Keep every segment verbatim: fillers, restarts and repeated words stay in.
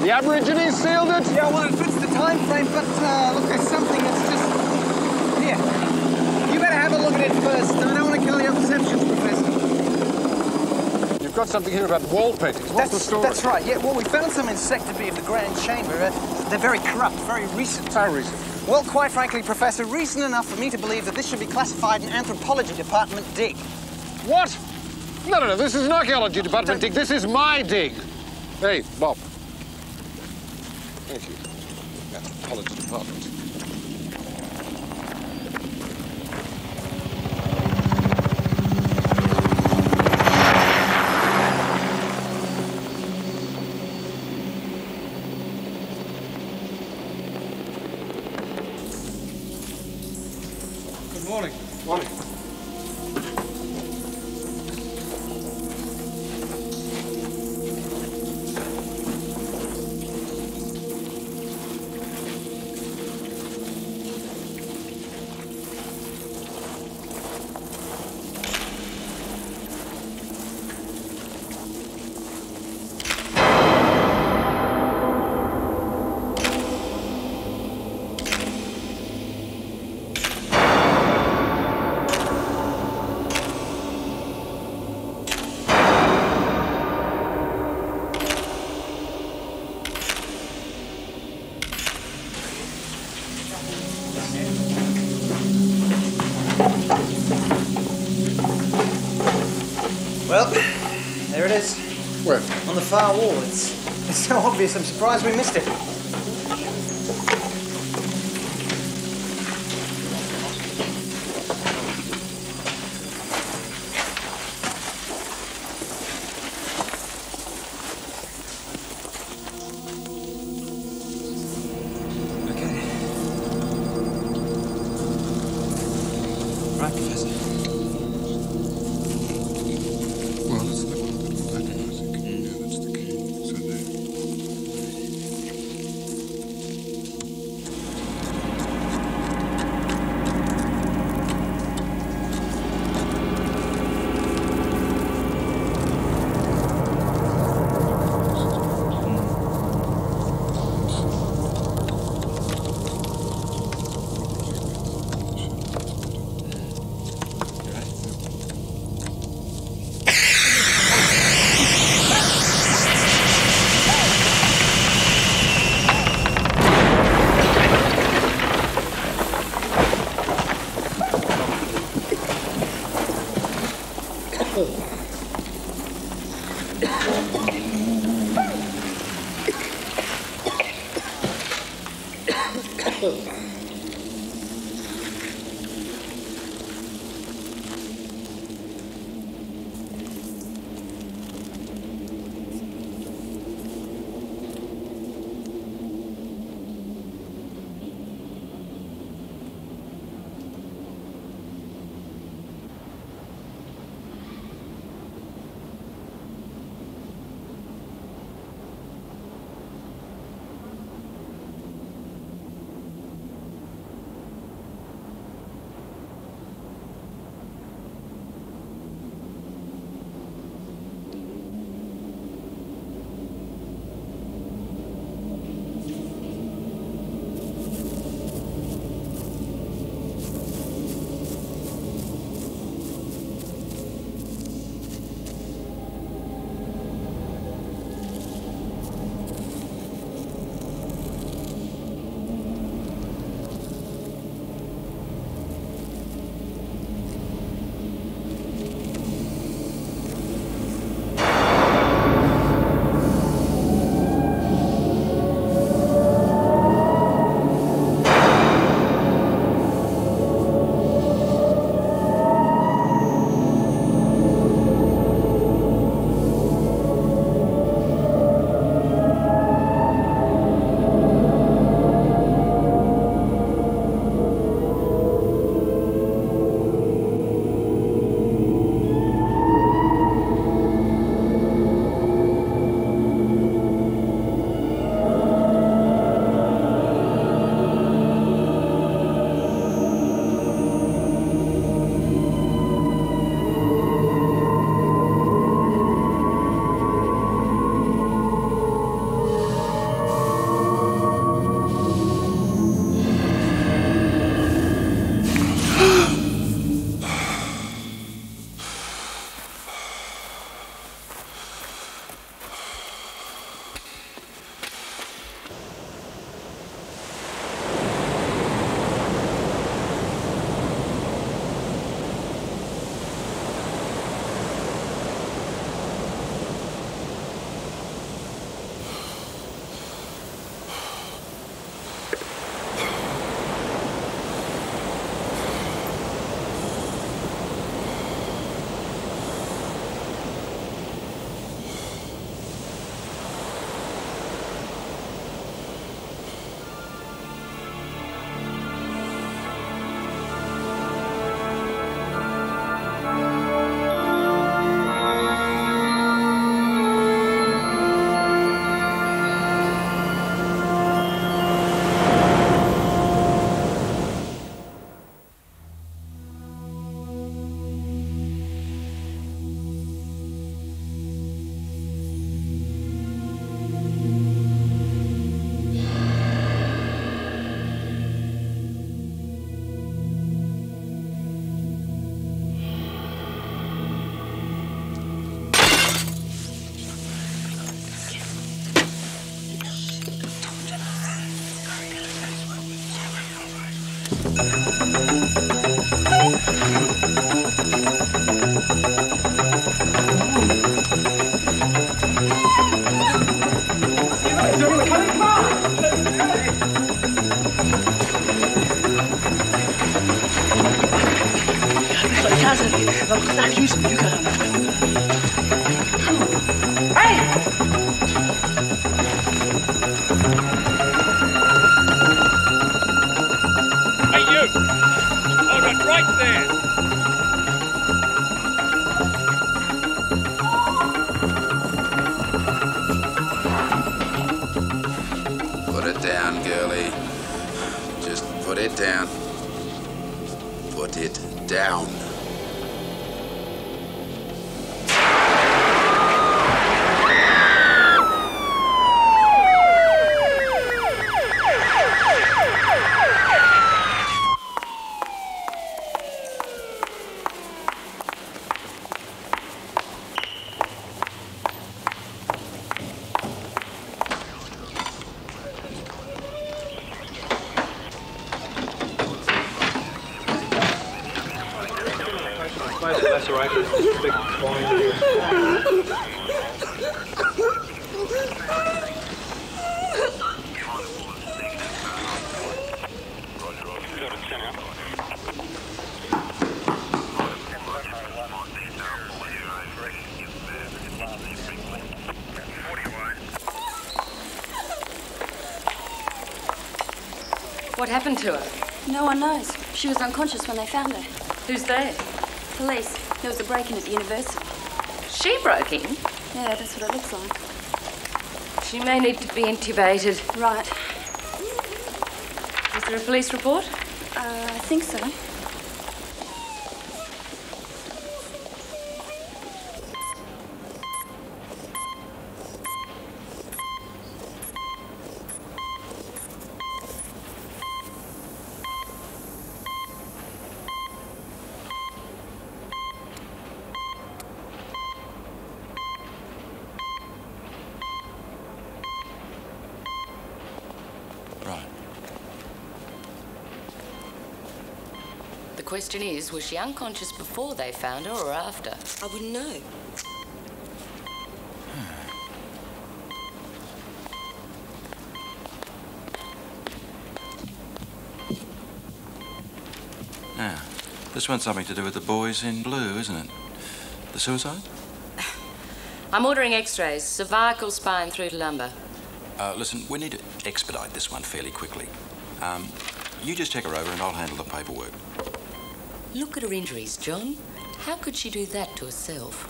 The aborigines sealed it? Yeah, well, it fits the time frame, but uh, look, there's something that's just... Here. You better have a look at it first. I don't want to kill your perceptions, Professor. You've got something here about wall paintings. What's That's, the story? That's right, yeah. Well, we found some in Sector B of the Grand Chamber. Uh, they're very corrupt, very recent. How recent? Well, quite frankly, Professor, recent enough for me to believe that this should be classified in Anthropology Department dig. What? No, no, no, this is an archaeology department dig. This is my dig. Hey, Bob. Thank you. Anthropology department. Good morning. Morning. Well, there it is. Where? On the far wall. It's, it's so obvious, I'm surprised we missed it. Okay. Right, Professor. Well, that's the one that I think. Yeah, that's the key. So there. That's all right. Big point here. What happened to her? No one knows. She was unconscious when they found her. Who's they? Police. There was a break-in at the university. She broke in? Yeah, that's what it looks like. She may need to be intubated. Right. Is there a police report? Uh, I think so. The question is, was she unconscious before they found her or after? I wouldn't know. Now, this one's something to do with the boys in blue, isn't it? The suicide? I'm ordering x-rays, cervical, spine through to lumbar. Uh, listen, we need to expedite this one fairly quickly. Um, you just check her over and I'll handle the paperwork. Look at her injuries, John. How could she do that to herself?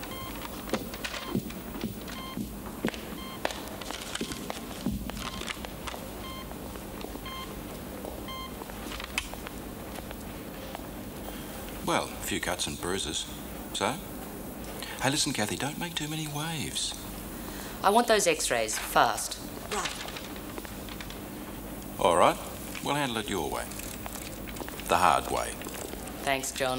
Well, a few cuts and bruises. So? Hey, listen, Kathy, don't make too many waves. I want those x-rays, fast. Right. All right, we'll handle it your way. The hard way. Thanks, John.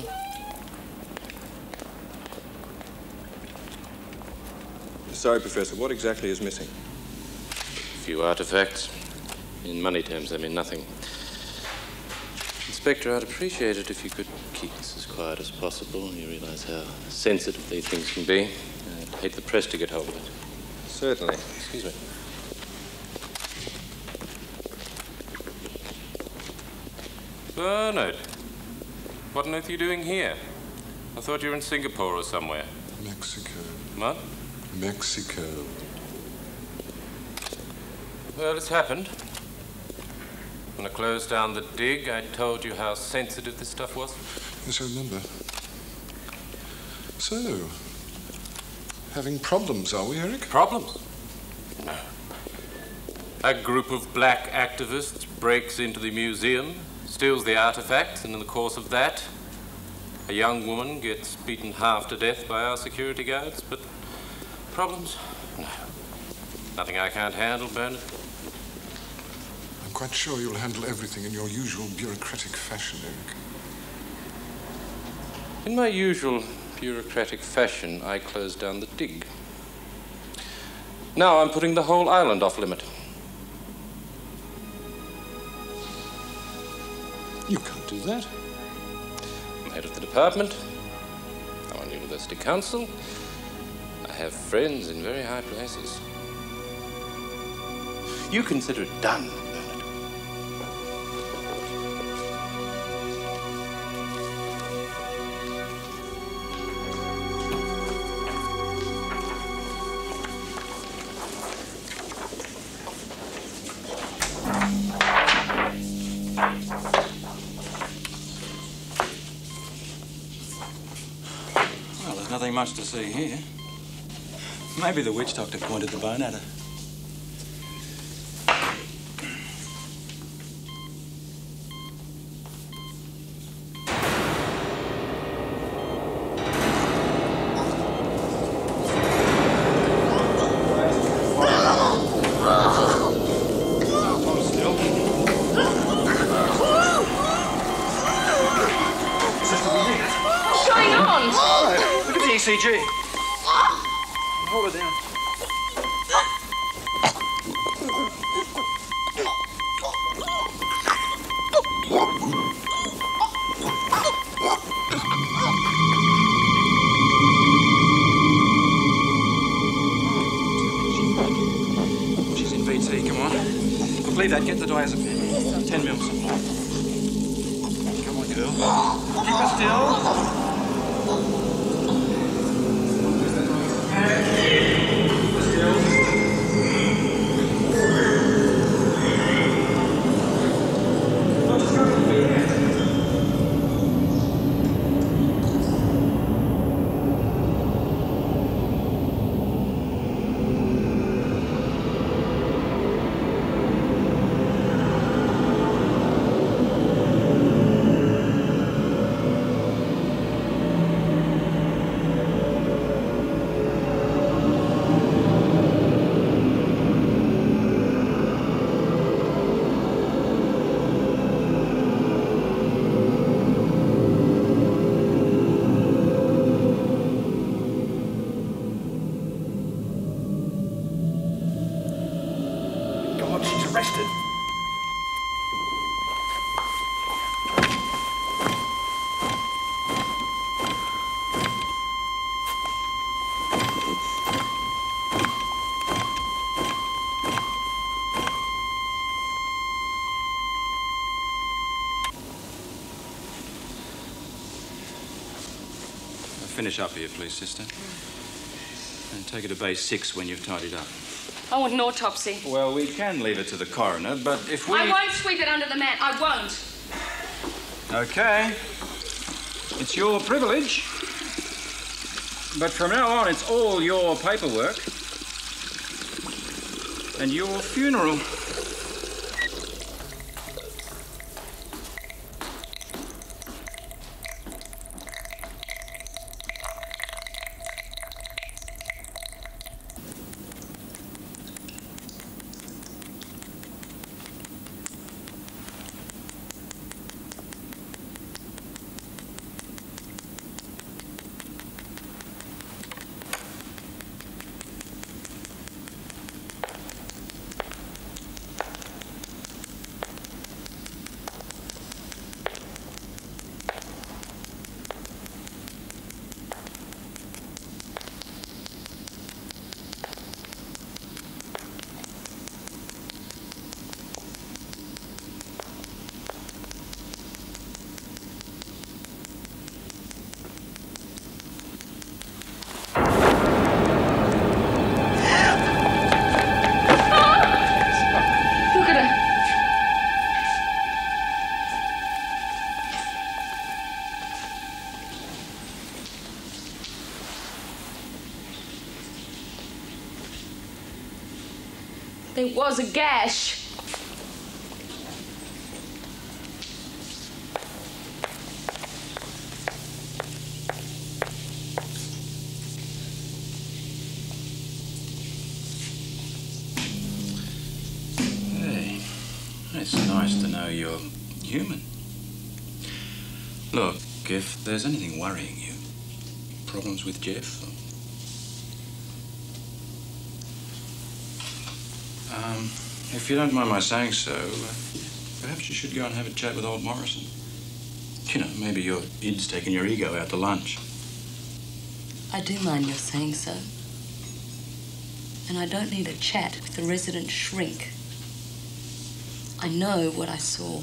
Sorry, Professor, what exactly is missing? A few artifacts. In money terms, I mean nothing. Inspector, I'd appreciate it if you could keep this as quiet as possible. You realize how sensitive these things can be. I'd hate the press to get hold of it. Certainly. Excuse me. Bernard, what on earth are you doing here? I thought you were in Singapore or somewhere. Mexico. What? Mexico. Well, it's happened. When I closed down the dig, I told you how sensitive this stuff was. Yes, I remember. So, having problems, are we, Eric? Problems? No. A group of black activists breaks into the museum, steals the artifacts, and in the course of that, a young woman gets beaten half to death by our security guards. But problems? No. Nothing I can't handle, Bernard. I'm quite sure you'll handle everything in your usual bureaucratic fashion, Eric. In my usual bureaucratic fashion, I closed down the dig. Now I'm putting the whole island off limit. You can't do that. I'm head of the department. I'm on university council. I have friends in very high places. You consider it done, Bernard. Well, there's nothing much to see here. Maybe the witch doctor pointed the bone at her. E C G. Hold her down. She's in V T, come on. Look, leave that, get the diazepam. Ten mils. Come on, girl. Keep her still. Arrested. Finish up here, please, sister. And take it to base six when you've tidied up. I want an autopsy. Well, we can leave it to the coroner, but if we... I won't sweep it under the mat. I won't. Okay. It's your privilege. But from now on, it's all your paperwork. And your funeral. There was a gash. Hey, it's nice to know you're human. Look, if there's anything worrying you, problems with Jeff? Or... Um, if you don't mind my saying so, uh, perhaps you should go and have a chat with old Morrison. You know, maybe your id's taking your ego out to lunch. I do mind your saying so. And I don't need a chat with the resident shrink. I know what I saw.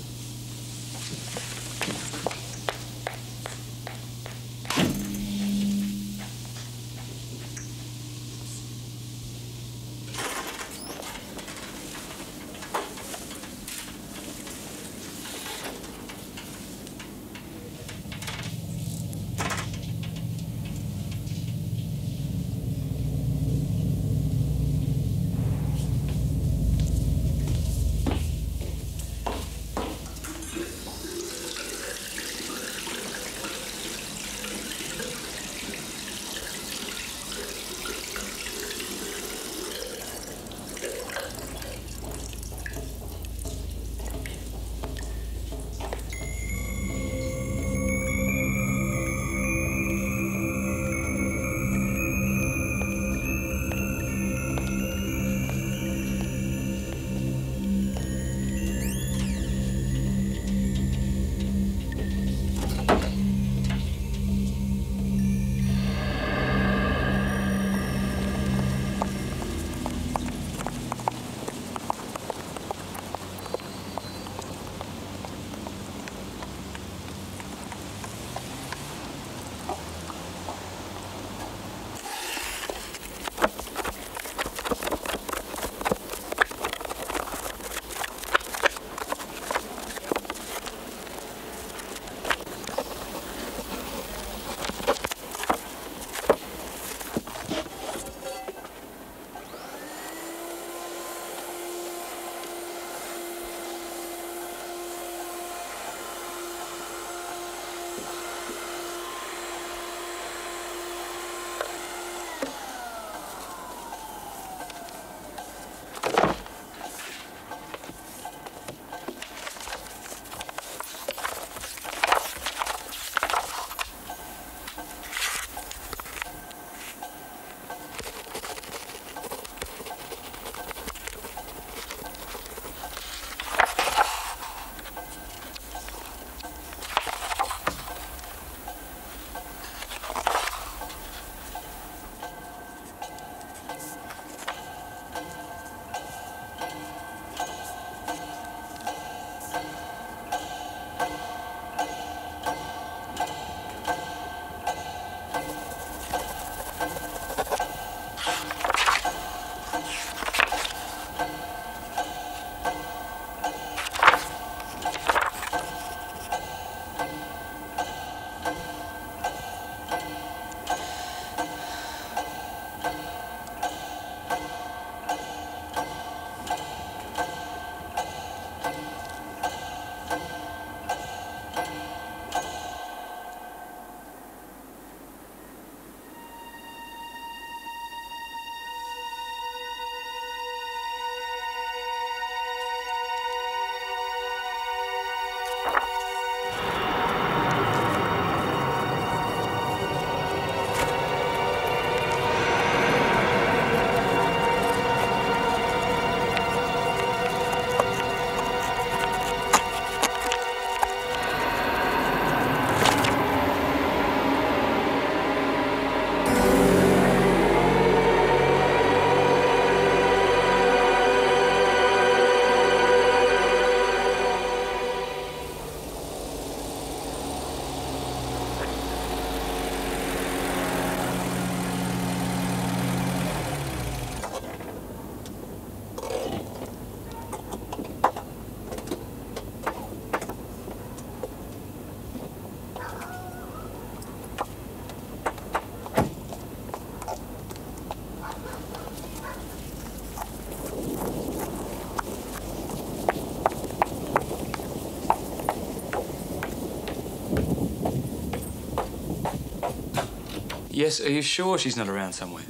Yes, are you sure she's not around somewhere?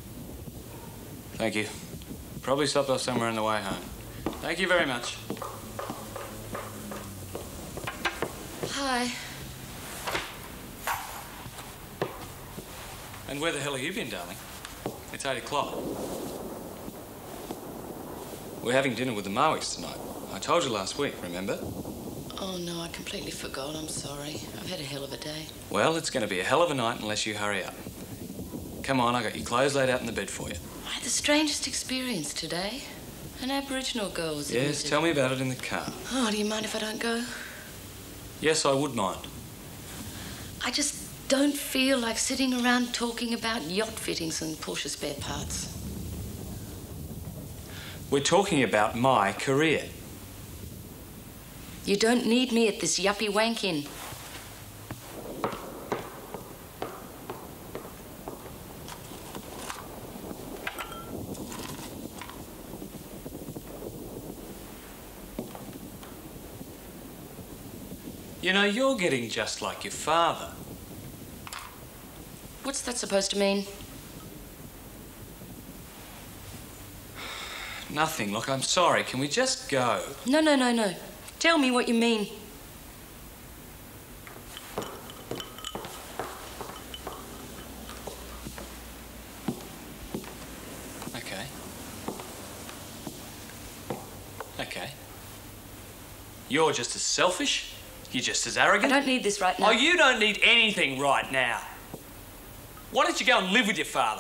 Thank you. Probably stopped off somewhere on the way home. Thank you very much. Hi. And where the hell have you been, darling? It's eight o'clock. We're having dinner with the Maois tonight. I told you last week, remember? Oh, no, I completely forgot. I'm sorry. I've had a hell of a day. Well, it's going to be a hell of a night unless you hurry up. Come on, I got your clothes laid out in the bed for you. I had the strangest experience today. An Aboriginal girl was Yes, admitted. tell me about it in the car. Oh, do you mind if I don't go? Yes, I would mind. I just don't feel like sitting around talking about yacht fittings and Porsche spare parts. We're talking about my career. You don't need me at this yuppie wank inn. You know, you're getting just like your father. What's that supposed to mean? Nothing. Look, I'm sorry. Can we just go? No, no, no, no. Tell me what you mean. Okay. Okay. You're just as selfish. You're just as arrogant. I don't need this right now. Oh, you don't need anything right now. Why don't you go and live with your father?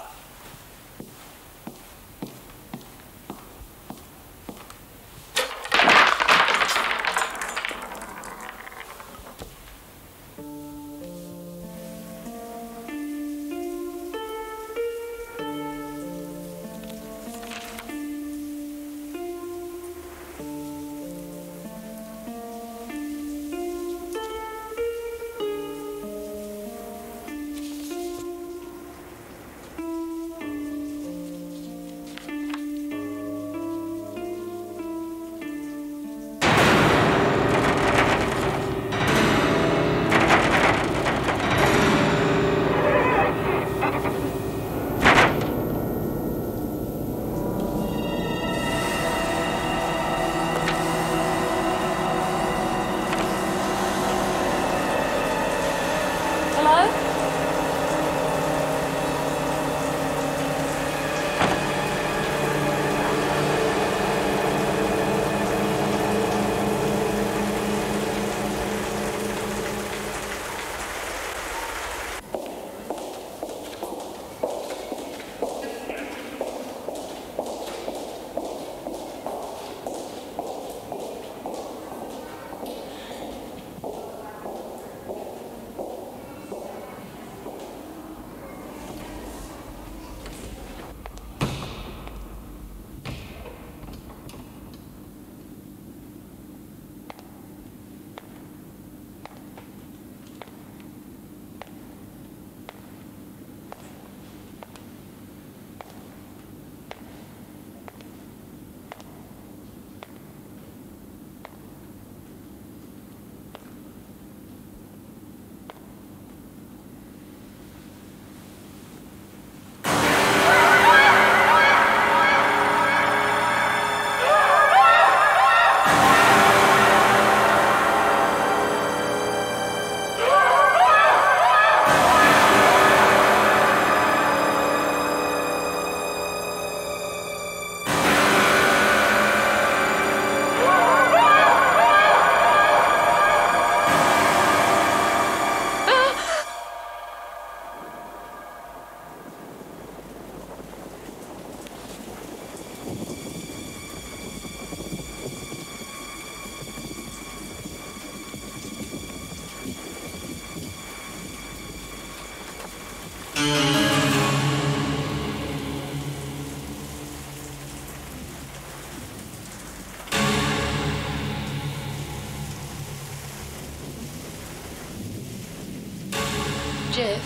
Jeff?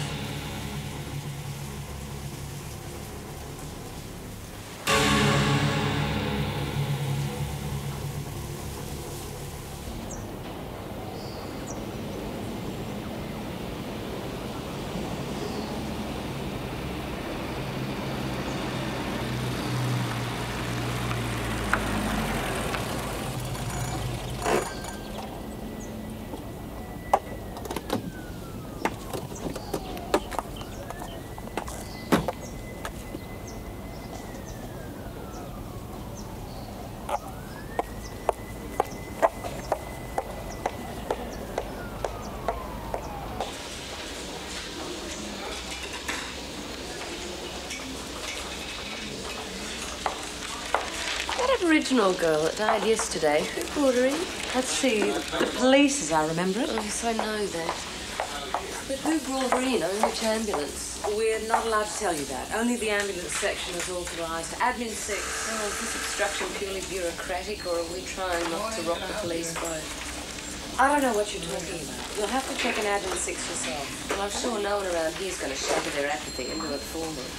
original girl that died yesterday. Who brought her in? Let's see. The police, as I remember it. Oh, yes, I know that. But who brought her in? On which ambulance? We're not allowed to tell you that. Only the ambulance section is authorised. Admin six. Oh, is this obstruction purely bureaucratic, or are we trying not to rock the police boat? I don't know what you're talking about. You'll have to check an admin six yourself. Well, I'm sure no one around here's going to shatter their apathy and do it for me.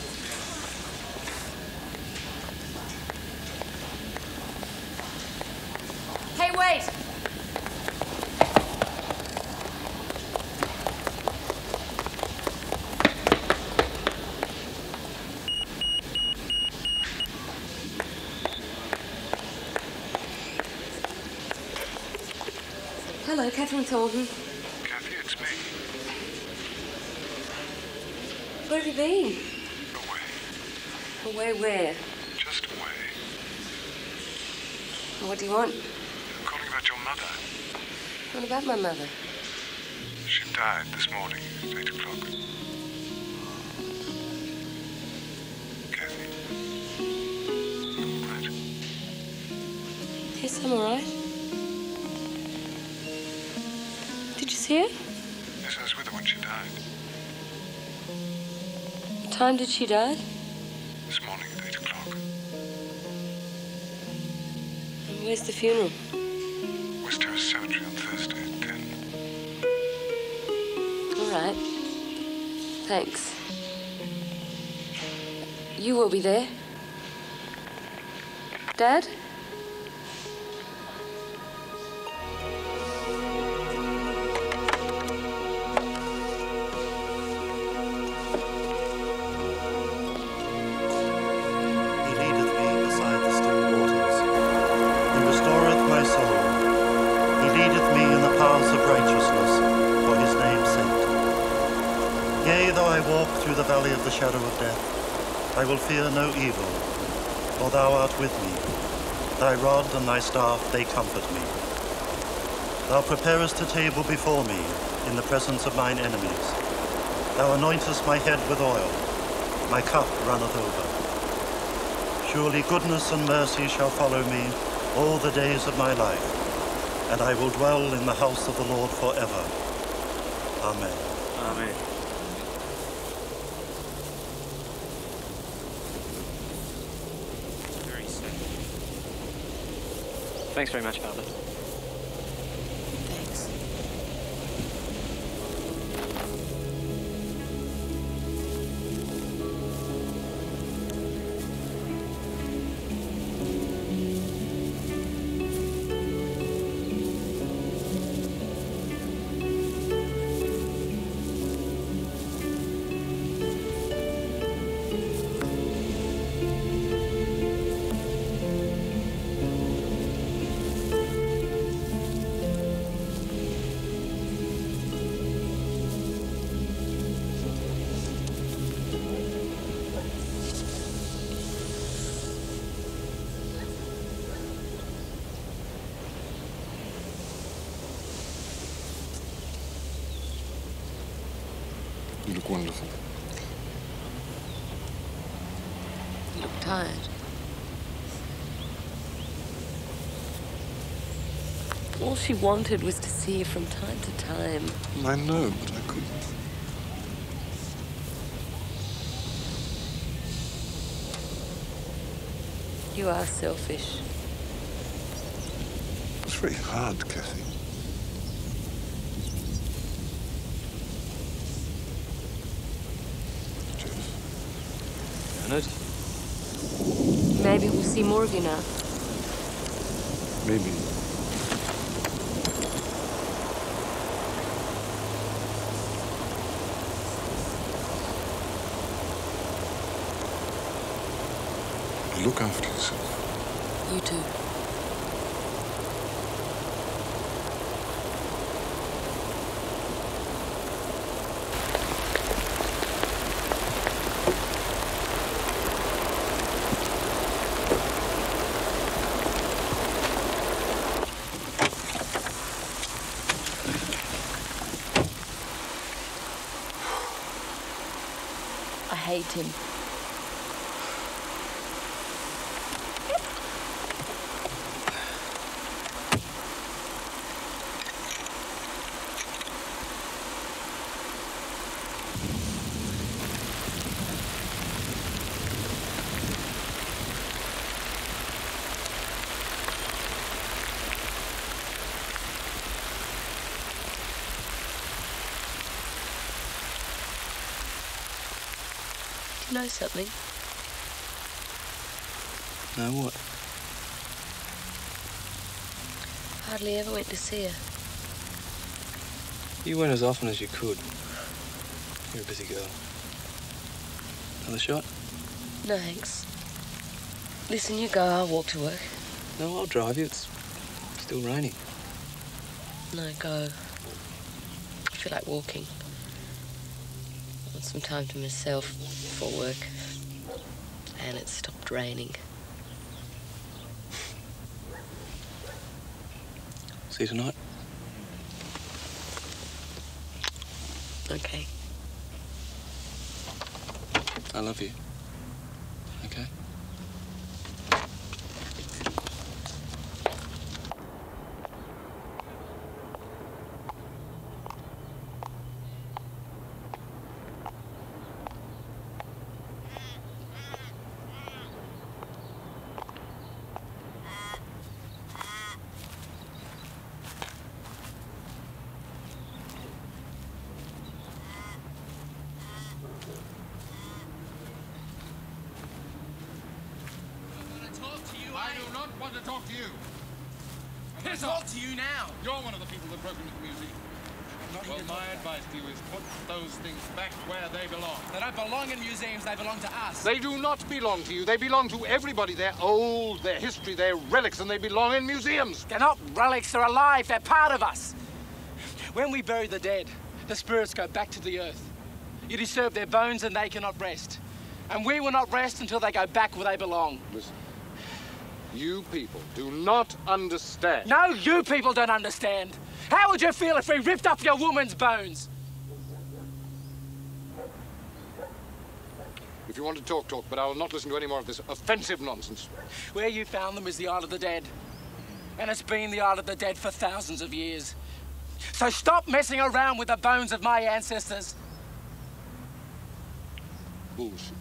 Hey, wait! Hello, Catherine Thornton. Kathy, it's me. Where have you been? Away. Away where? Just away. What do you want? I'm calling about your mother. What about my mother? She died this morning at eight o'clock. Kathy. All right. Yes, I'm all right. Did you see her? Yes, I was with her when she died. What time did she die? This morning at eight o'clock. And where's the funeral? West Terrace Cemetery on Thursday at ten. All right. Thanks. You will be there? Dad? Through the valley of the shadow of death, I will fear no evil, for thou art with me. Thy rod and thy staff, they comfort me. Thou preparest a table before me in the presence of mine enemies. Thou anointest my head with oil, my cup runneth over. Surely goodness and mercy shall follow me all the days of my life, and I will dwell in the house of the Lord forever. Amen. Amen. Thanks very much, Father. Thanks. You look wonderful. You look tired. All she wanted was to see you from time to time. I know, but I couldn't. You are selfish. It's very hard, Kathy. Bernard? Maybe we'll see more of you now. Maybe. Look after yourself. You too. I hate him. know something? No, what? Hardly ever went to see her. You went as often as you could. You're a busy girl. Another shot? No, thanks. Listen, you go. I'll walk to work. No, I'll drive you. It's still raining. No, go. I feel like walking. I want some time to myself before work. And it stopped raining. See you tonight. Okay. I love you. Okay? To you now. You're one of the people that broke into the museum. Not well, my advice to you is put those things back where they belong. They don't belong in museums, they belong to us. They do not belong to you. They belong to everybody. They're old, their history, they're relics, and they belong in museums. They're not relics, they're alive, they're part of us. When we bury the dead, the spirits go back to the earth. You disturb their bones and they cannot rest. And we will not rest until they go back where they belong. Listen. You people do not understand. No, you people don't understand. How would you feel if we ripped up your woman's bones? If you want to talk, talk, but I will not listen to any more of this offensive nonsense. Where you found them is the Isle of the Dead. And it's been the Isle of the Dead for thousands of years. So stop messing around with the bones of my ancestors. Bullshit.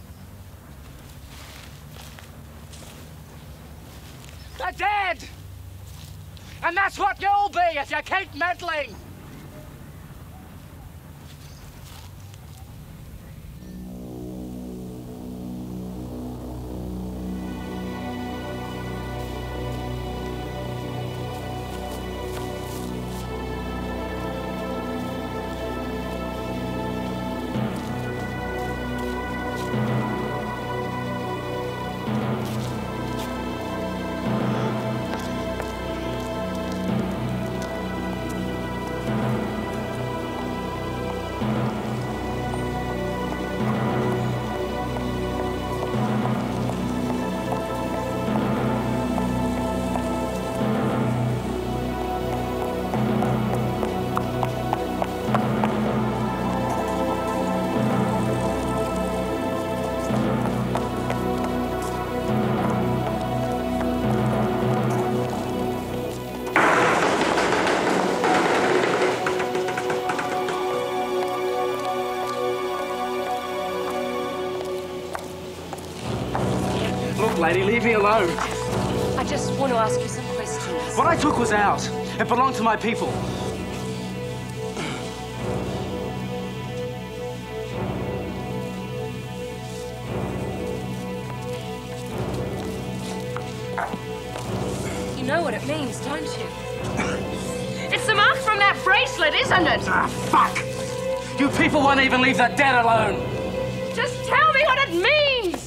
They're dead! And that's what you'll be if you keep meddling! Lady, leave me alone. I just want to ask you some questions. What I took was ours. It belonged to my people. You know what it means, don't you? It's the mark from that bracelet, isn't it? Ah, fuck! You people won't even leave the dead alone. Just tell me what it means!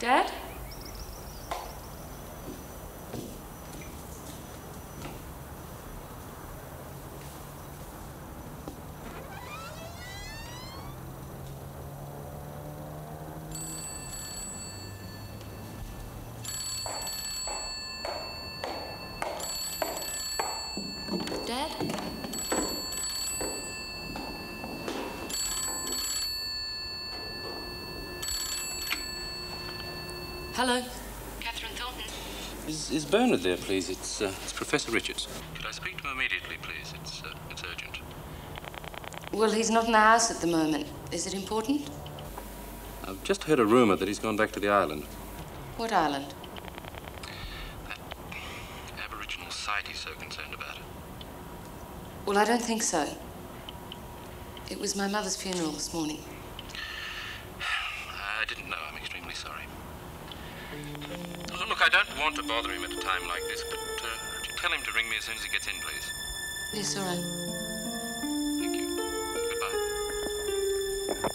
Dad? Dad? Hello. Catherine Thornton. Is, is Bernard there, please? It's, uh, it's Professor Richards. Could I speak to him immediately, please? It's, uh, it's urgent. Well, he's not in the house at the moment. Is it important? I've just heard a rumour that he's gone back to the island. What island? That Aboriginal site he's so concerned about. Well, I don't think so. It was my mother's funeral this morning. I didn't know. I'm extremely sorry. Look, I don't want to bother him at a time like this, but uh, would you tell him to ring me as soon as he gets in, please? Yes, all right. Thank you. Goodbye.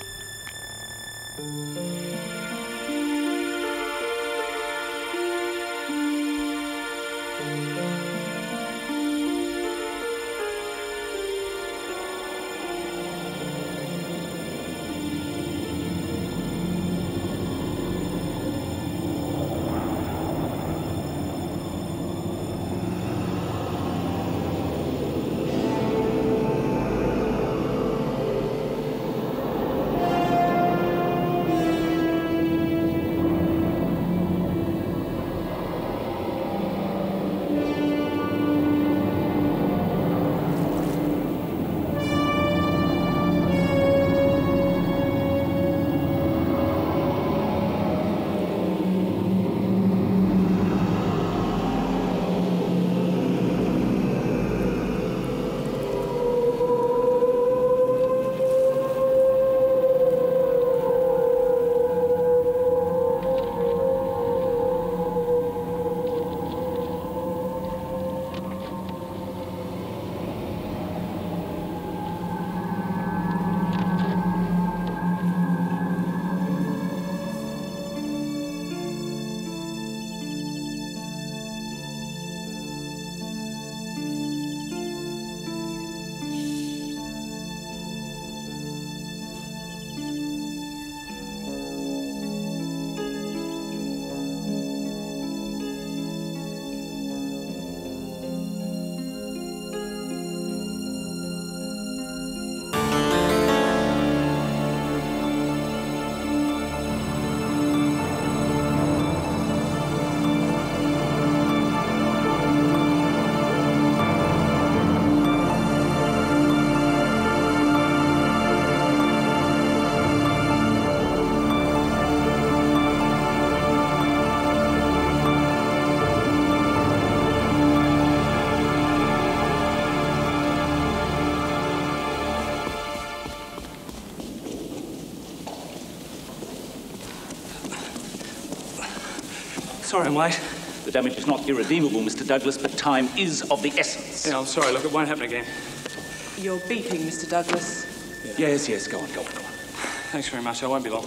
Sorry I'm late. The damage is not irredeemable, Mister Douglas, but time is of the essence. Yeah, I'm sorry. Look, it won't happen again. You're beeping, Mister Douglas. Yes, yes, go on, go on, go on. Thanks very much. I won't be long.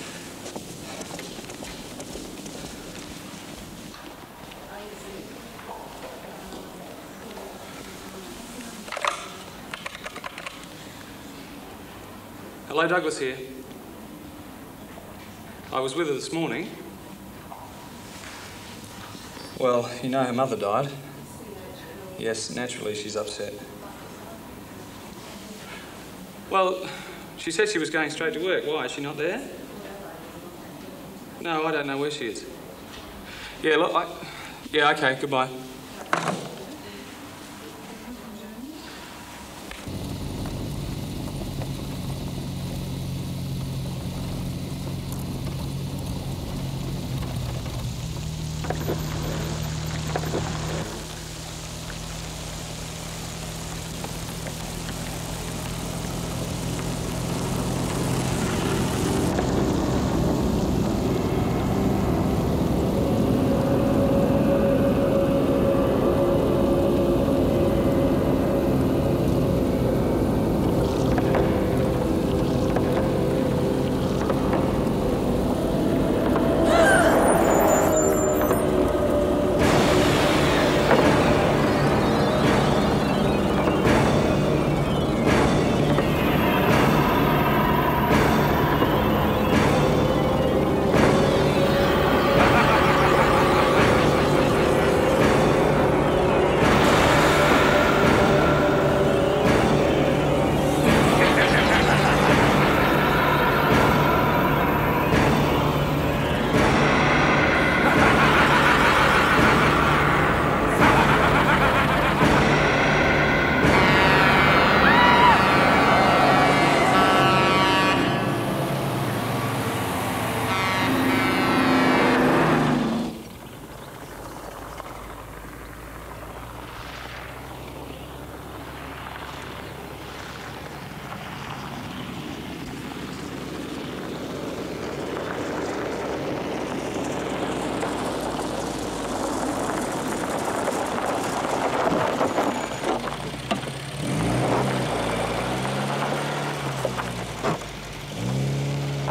Hello, Douglas here. I was with her this morning. Well, you know her mother died. Yes, naturally she's upset. Well, she said she was going straight to work. Why, is she not there? No, I don't know where she is. Yeah, look, I... Yeah, okay, goodbye.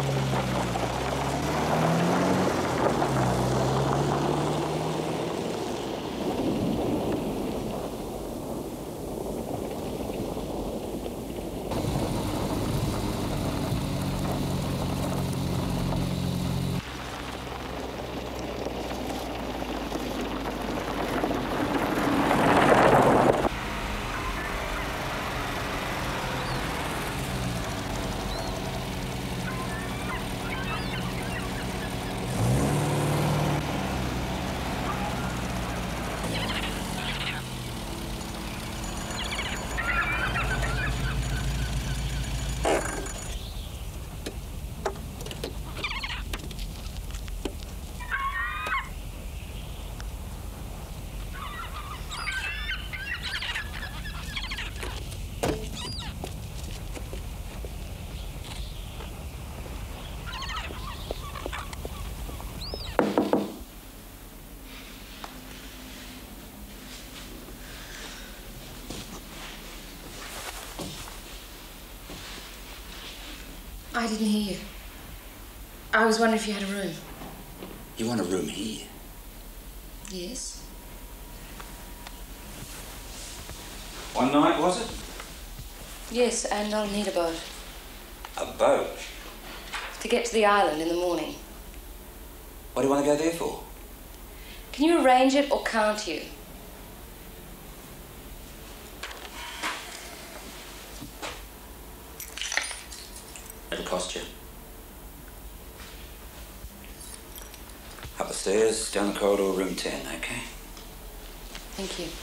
I didn't hear you. I was wondering if you had a room. You want a room here? Yes. One night, was it? Yes, and I'll need a boat. A boat? To get to the island in the morning. What do you want to go there for? Can you arrange it or can't you? It'll cost you. Up the stairs, down the corridor, room ten, okay? Thank you.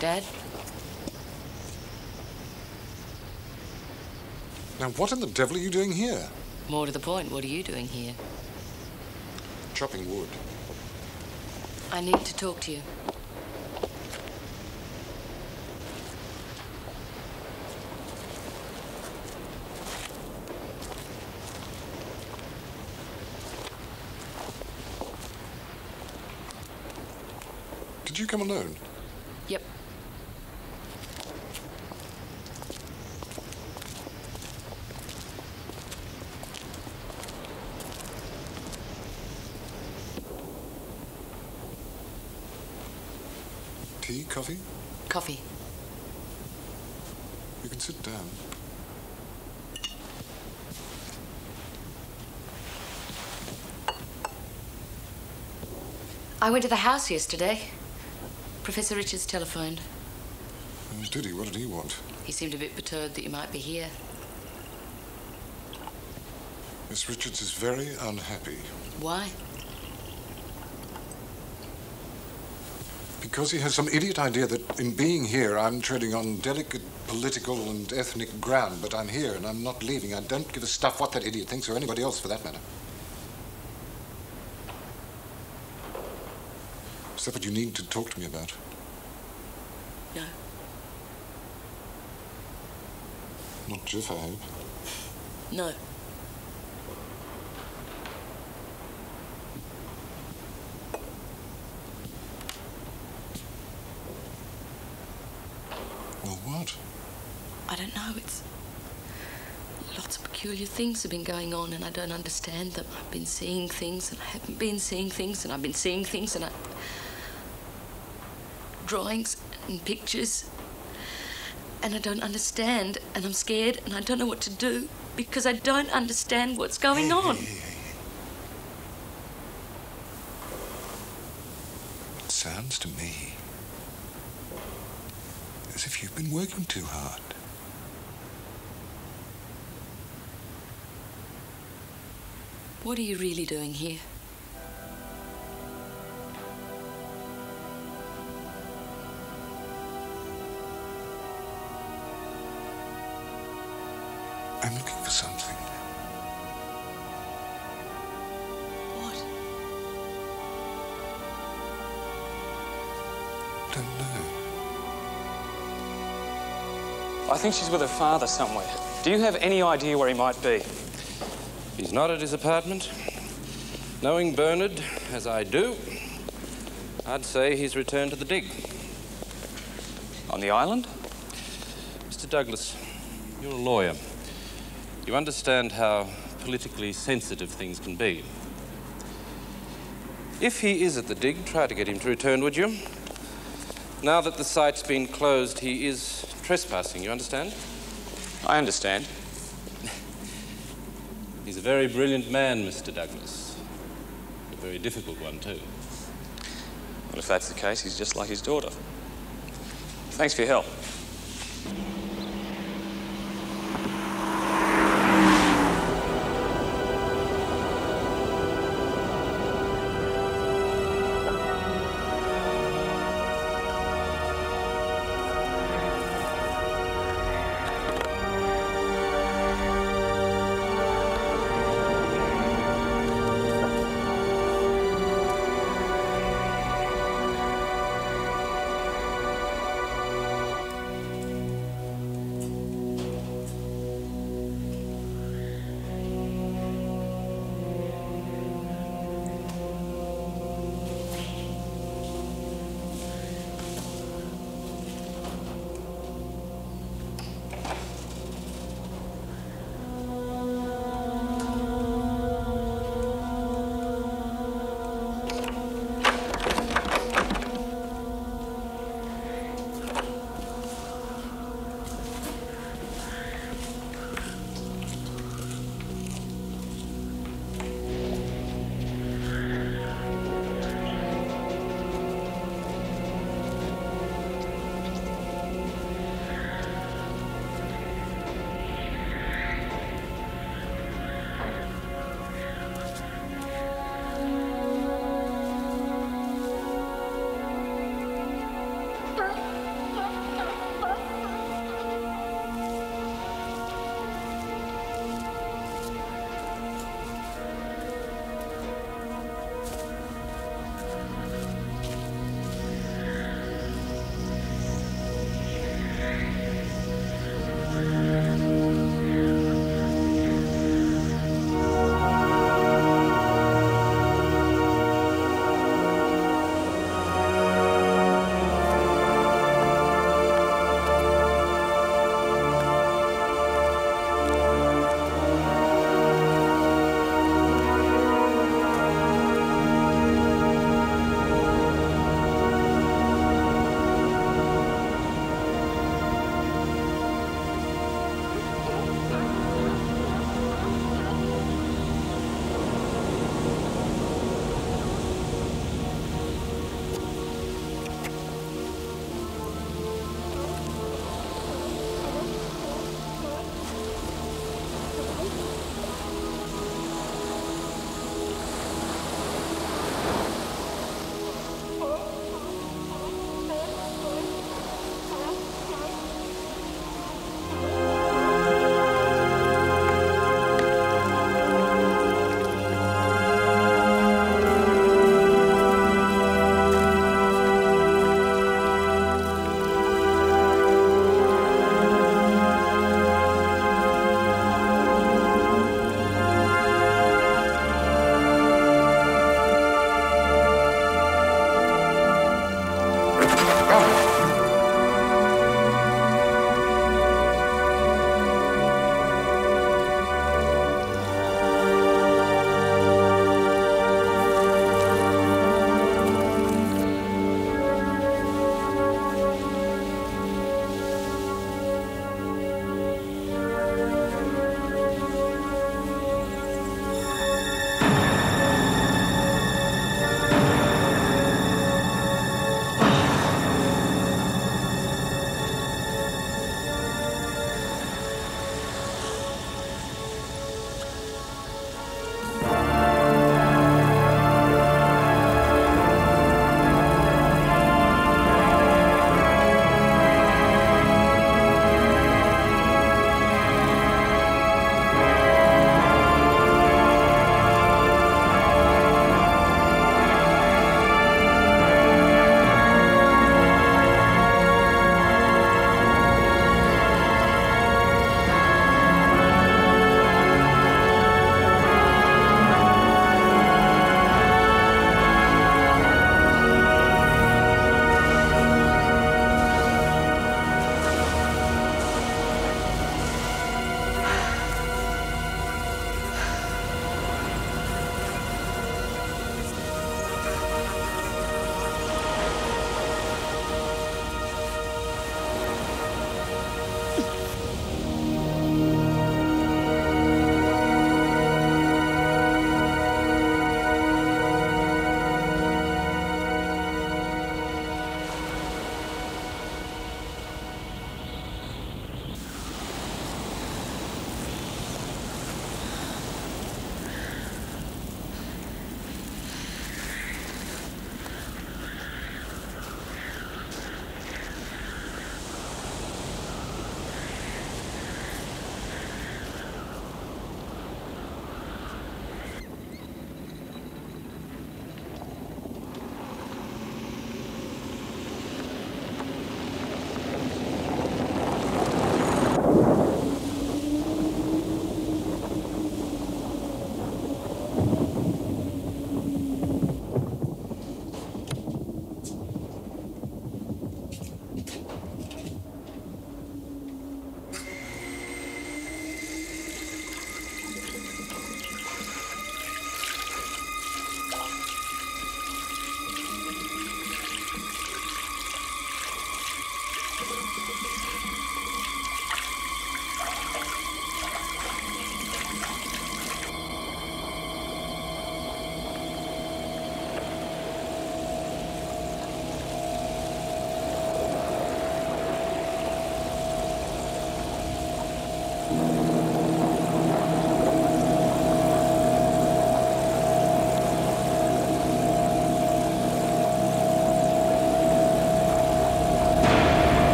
Dad? Now, what in the devil are you doing here? More to the point, what are you doing here? Chopping wood. I need to talk to you. Did you come alone? Yep. Tea, coffee? Coffee. You can sit down. I went to the house yesterday. Professor Richards telephoned. Oh, did he? What did he want? He seemed a bit perturbed that you might be here. Miss Richards is very unhappy. Why? Because he has some idiot idea that in being here I'm treading on delicate political and ethnic ground, but I'm here and I'm not leaving. I don't give a stuff what that idiot thinks, or anybody else for that matter. Is that what you need to talk to me about? No. Not Jeff, I hope. No. Well, what? I don't know. It's... Lots of peculiar things have been going on and I don't understand them. I've been seeing things and I haven't been seeing things and I've been seeing things and I... Drawings and pictures. And I don't understand and I'm scared and I don't know what to do because I don't understand what's going hey, on. Hey, hey, hey. It sounds to me as if you've been working too hard. What are you really doing here? I'm looking for something. What? Don't know. I think she's with her father somewhere. Do you have any idea where he might be? He's not at his apartment. Knowing Bernard, as I do, I'd say he's returned to the dig. On the island? Mister Douglas, you're a lawyer. You understand how politically sensitive things can be. If he is at the dig, try to get him to return, would you? Now that the site's been closed, he is trespassing, you understand? I understand. He's a very brilliant man, Mister Douglas. A very difficult one, too. Well, if that's the case, he's just like his daughter. Thanks for your help.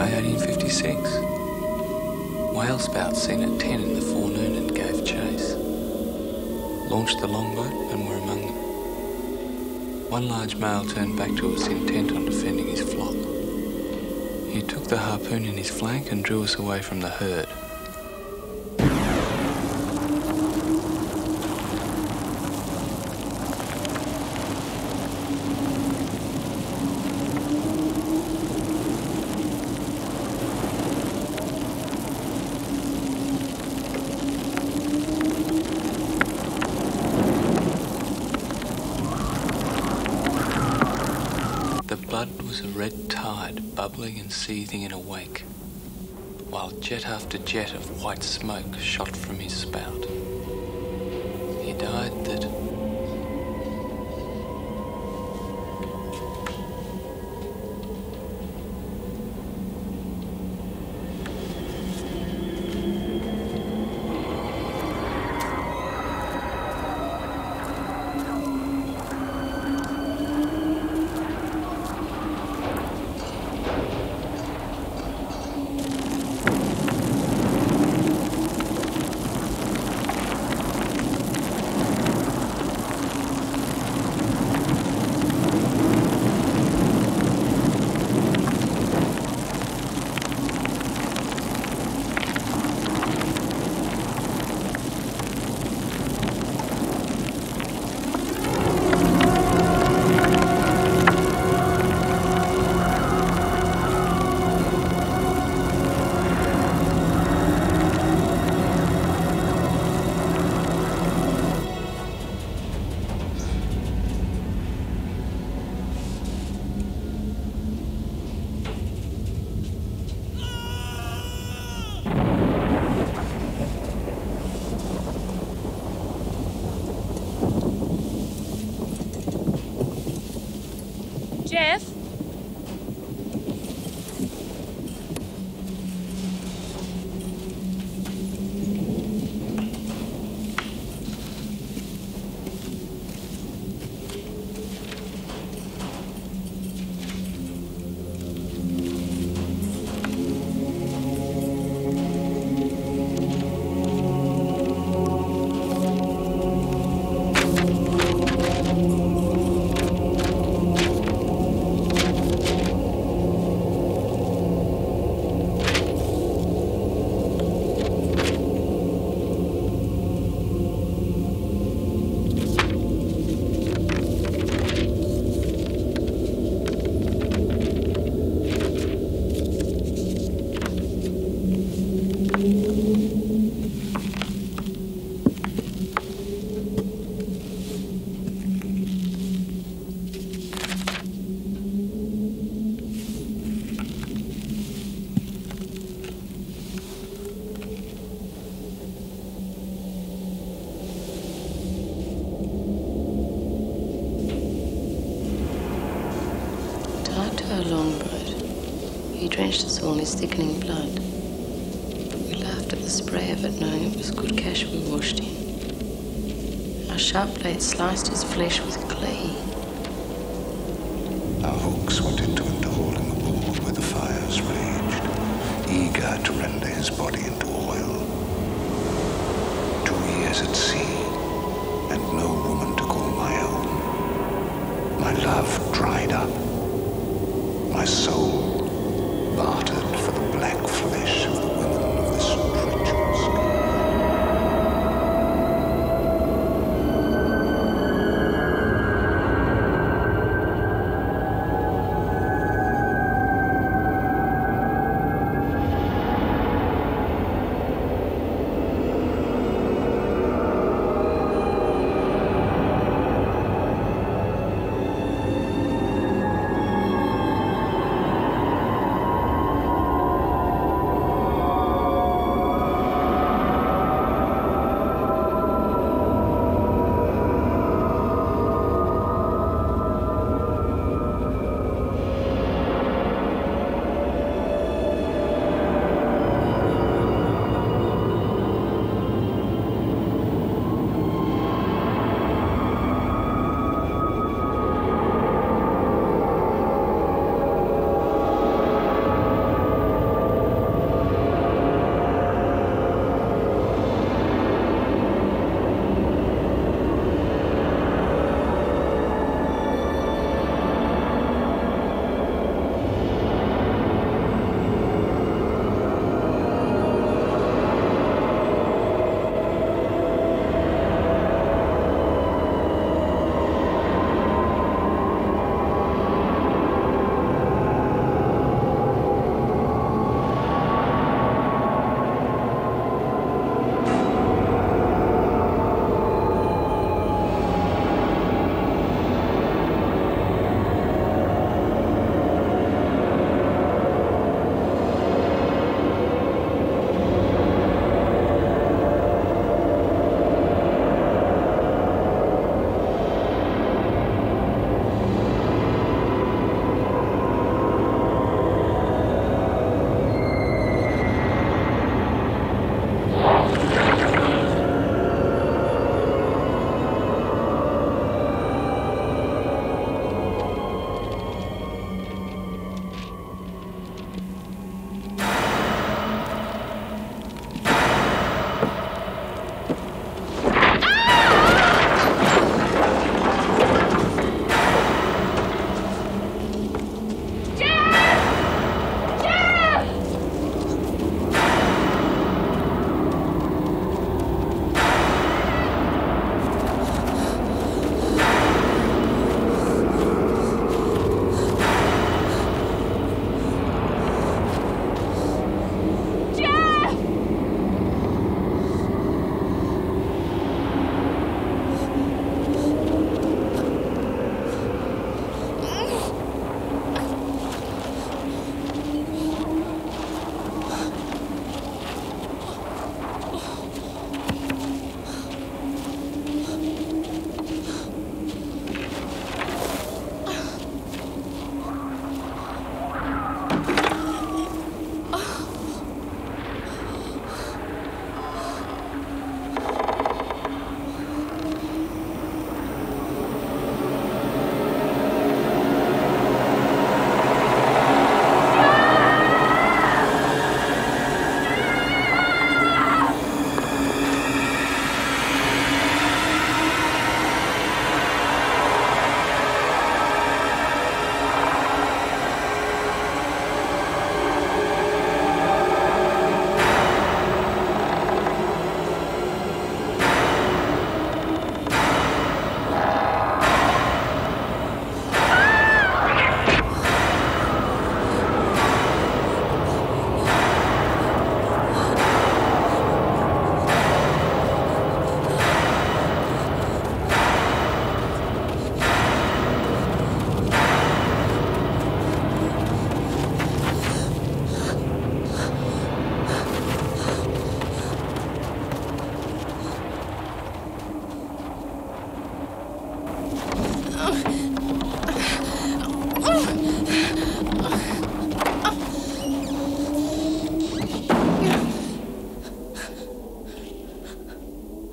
May eighteen fifty-six. Whale spouts seen at ten in the forenoon and gave chase. Launched the longboat and were among them. One large male turned back to us intent on defending his flock. He took the harpoon in his flank and drew us away from the herd. A red tide bubbling and seething in a wake, while jet after jet of white smoke shot from his spout. He died that Jeff? He drenched us all in his thickening blood. We laughed at the spray of it, knowing it was good cash we washed in. Our sharp blades sliced his flesh with glee. Our hooks went into a hole in the wall where the fires raged, eager to render his body into oil. Two years at sea, and no woman to call my own. My love dried up. My soul bartered for the black flesh of the women of this treacherous sky.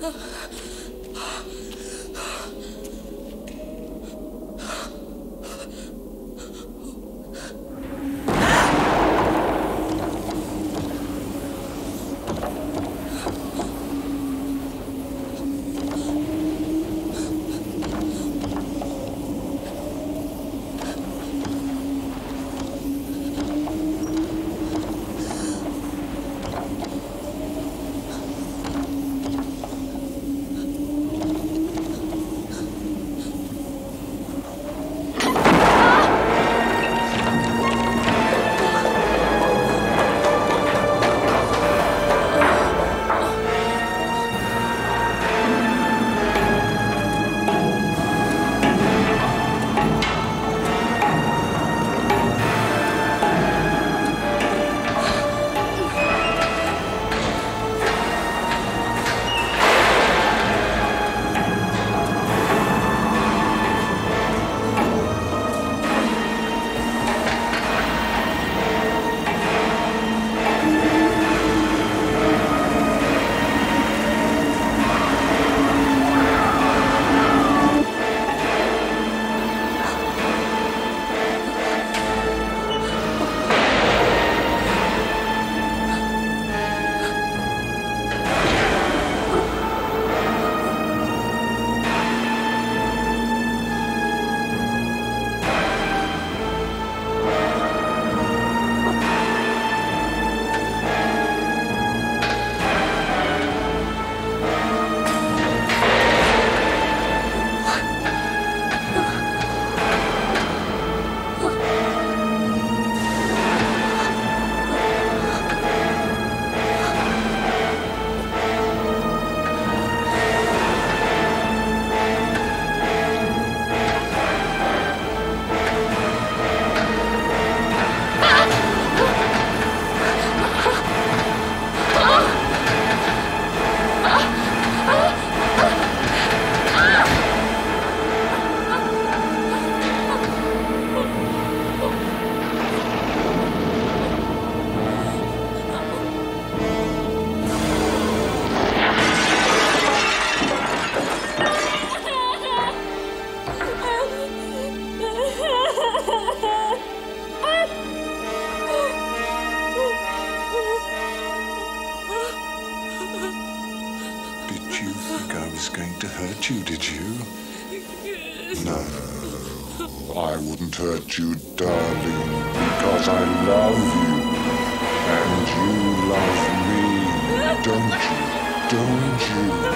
You, did you? No. I wouldn't hurt you, darling, because I love you. And you love me, don't you? Don't you?